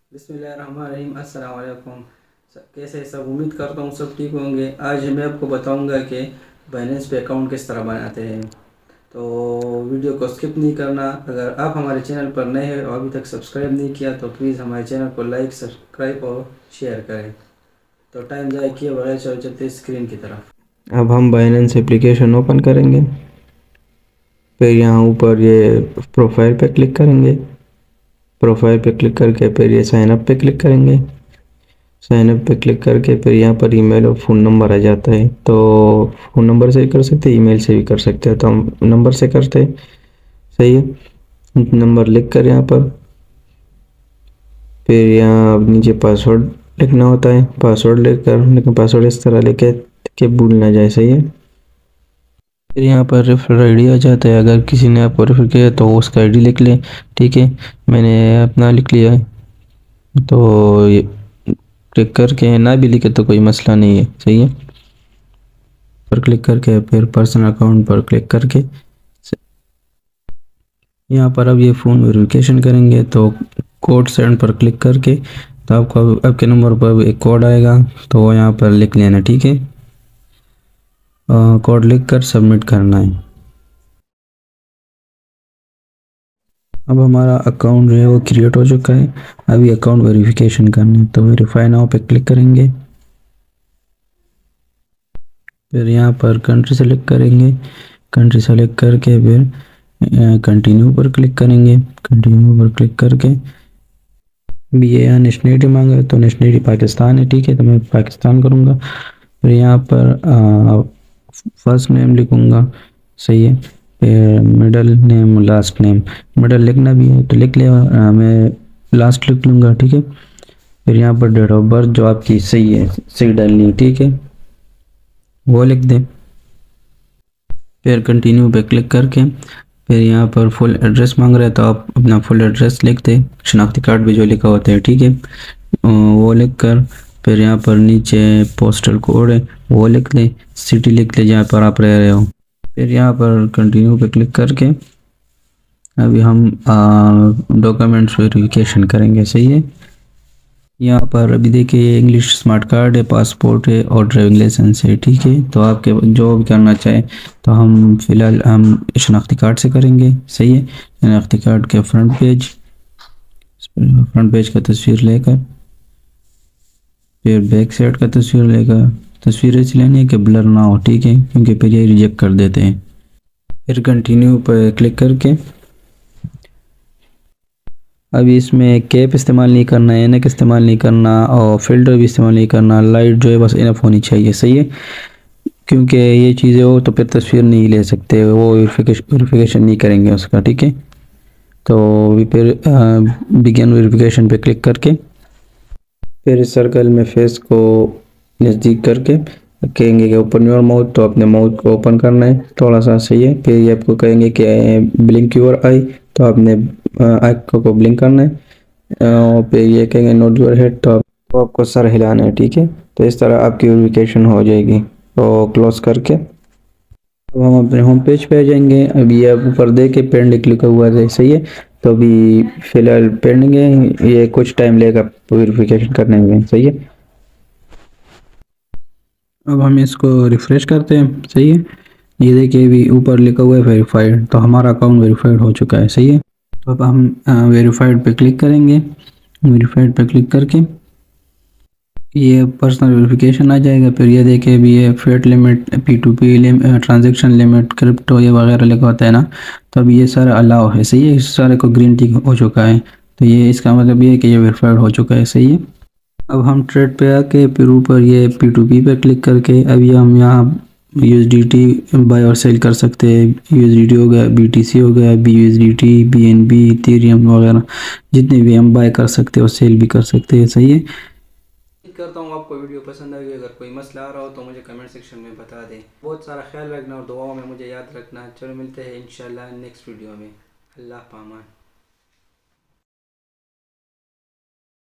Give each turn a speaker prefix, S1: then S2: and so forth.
S1: बिस्मिल्लाहिर्रहमानिर्रहीम। अस्सलाम वालेकुम। कैसे सब, उम्मीद करता हूँ सब ठीक होंगे। आज मैं आपको बताऊंगा कि बाइनेंस पे अकाउंट किस तरह बनाते हैं। तो वीडियो को स्किप नहीं करना। अगर आप हमारे चैनल पर नए हैं और अभी तक सब्सक्राइब नहीं किया तो प्लीज़ हमारे चैनल को लाइक, सब्सक्राइब और शेयर करें। तो टाइम ज़ाया किए बगैर चलते स्क्रीन की तरफ। अब हम बाइनेंस एप्लीकेशन ओपन करेंगे। फिर यहाँ ऊपर ये प्रोफाइल पे क्लिक करेंगे। प्रोफाइल पे क्लिक करके फिर ये साइन अप पे क्लिक करेंगे। साइन अप पे क्लिक करके फिर यहाँ पर ईमेल और फ़ोन नंबर आ जाता है। तो फ़ोन नंबर से भी कर सकते हैं, ईमेल से भी कर सकते हैं। तो हम नंबर से करते हैं। सही है, नंबर लिख कर यहाँ पर फिर यहाँ नीचे पासवर्ड लिखना होता है। पासवर्ड लिखकर, लेकिन पासवर्ड इस तरह लिखे कि भूल ना जाए। सही है। फिर यहाँ पर रेफर आईडी आ जाता है। अगर किसी ने आपको रेफर किया तो उसका आईडी लिख लें। ठीक है, मैंने अपना लिख लिया है। तो ये क्लिक करके, ना भी लिखे तो कोई मसला नहीं है। सही है, पर क्लिक करके फिर पर्सनल अकाउंट पर क्लिक करके यहाँ पर अब ये फ़ोन वेरिफिकेशन करेंगे। तो कोड सेंड पर क्लिक करके तो आपको आपके नंबर पर एक कोड आएगा, तो वो यहाँ पर लिख लेना। ठीक है, कोड लिख कर सबमिट करना है। अब हमारा अकाउंट जो है वो क्रिएट हो चुका है। अभी अकाउंट वेरिफिकेशन करना है, तो वेरीफाई नाउ पे क्लिक करेंगे। फिर यहाँ पर कंट्री सेलेक्ट करेंगे। कंट्री सेलेक्ट करके फिर कंटिन्यू पर क्लिक करेंगे। कंटिन्यू पर क्लिक करके भी ये यहाँ नेशनलिटी मांगा है, तो नेशनलिटी पाकिस्तान है। ठीक है, तो मैं पाकिस्तान करूँगा। फिर यहाँ पर फर्स्ट नेम लिखूँगा। सही है, फिर middle name, last name. Middle लिखना भी है तो लिख ले, मैं लास्ट लिख लूँगा। ठीक है, फिर यहाँ पर डेट ऑफ बर्थ जो आपकी सही है, सही डालनी है। ठीक है, वो लिख दें। फिर कंटिन्यू पे क्लिक करके फिर यहाँ पर फुल एड्रेस मांग रहा है, तो आप अपना फुल एड्रेस लिख दें, शनाख्ती कार्ड भी जो लिखा होता है। ठीक है, वो लिख कर फिर यहाँ पर नीचे पोस्टल कोड है वो लिख लें, सिटी लिख लें जहाँ पर आप रह रहे हो। फिर यहाँ पर कंटिन्यू पे क्लिक करके अभी हम डॉक्यूमेंट्स वेरिफिकेशन करेंगे। सही है, यहाँ पर अभी देखिए इंग्लिश स्मार्ट कार्ड है, पासपोर्ट है और ड्राइविंग लाइसेंस है। ठीक है, तो आपके जो भी करना चाहे, तो हम फिलहाल हम शनाख्ती कार्ड से करेंगे। सही है, शनाख्ती कार्ड के फ्रंट पेज का तस्वीर लेकर फिर बैक साइड का तस्वीर लेकर, तस्वीर ऐसी लेनी है कि ब्लर ना हो। ठीक है, क्योंकि फिर ये रिजेक्ट कर देते हैं। फिर कंटिन्यू पर क्लिक करके अभी इसमें कैप इस्तेमाल नहीं करना है, एनक इस्तेमाल नहीं करना और फिल्टर भी इस्तेमाल नहीं करना। लाइट जो है बस इनफ होनी चाहिए। सही है, क्योंकि ये चीज़ें हो तो फिर तस्वीर नहीं ले सकते, वो वेरिफिकेशन नहीं करेंगे उसका। ठीक है, तो फिर बिगिन वेरिफिकेशन पे क्लिक करके फिर इस सर्कल में फेस को नज़दीक करके कहेंगे कि ओपन योर माउथ, तो अपने माउथ को ओपन करना है थोड़ा सा। सही है, फिर ये आपको कहेंगे कि ब्लिंक योर आई, तो आपने आँख को ब्लिंक करना है। और फिर ये कहेंगे नोड योर हेड, तो आपको सर हिलाना है। ठीक है, तो इस तरह आपकी वेरिफिकेशन हो जाएगी। तो क्लोज करके अब हम अपने होम पेज पे आ जाएंगे। अभी ये ऊपर देखे पेंडिंग लिखा हुआ है। सही है, तो अभी फिलहाल पेंडिंग है, ये कुछ टाइम लेगा वेरिफिकेशन करने में। सही है, अब हम इसको रिफ़्रेश करते हैं। सही है, ये देखिए अभी ऊपर लिखा हुआ है वेरीफाइड, तो हमारा अकाउंट वेरीफाइड हो चुका है। सही है, तो अब हम वेरीफाइड पे क्लिक करेंगे। वेरीफाइड पे क्लिक करके ये पर्सनल वेरिफिकेशन आ जाएगा। फिर ये देखिए अभी ये fiat limit, P2P transaction limit, crypto ये वगैरह लिखा होता है ना, तो अब ये सारा अलाउ है। सही है, इस सारे को ग्रीन टिक हो चुका है, तो ये इसका मतलब ये है कि ये वेरीफाइड हो चुका है। सही है, अब हम ट्रेड पे आके फिर ऊपर ये P2P पे क्लिक करके अभी हम यहाँ USDT बाय और सेल कर सकते हैं। USDT हो गया, BTC हो गया, BUSDT, BNB, इथेरियम वगैरह जितने भी हम बाय कर सकते हैं और सेल भी कर सकते हैं। सही है, उम्मीद करता हूँ आपको वीडियो पसंद आई। अगर कोई मसला आ रहा हो तो मुझे कमेंट सेक्शन में बता दें। बहुत सारा ख्याल रखना और दुआओं में मुझे याद रखना। चलो मिलते हैं इंशाल्लाह नेक्स्ट वीडियो में। अल्लाह पामान।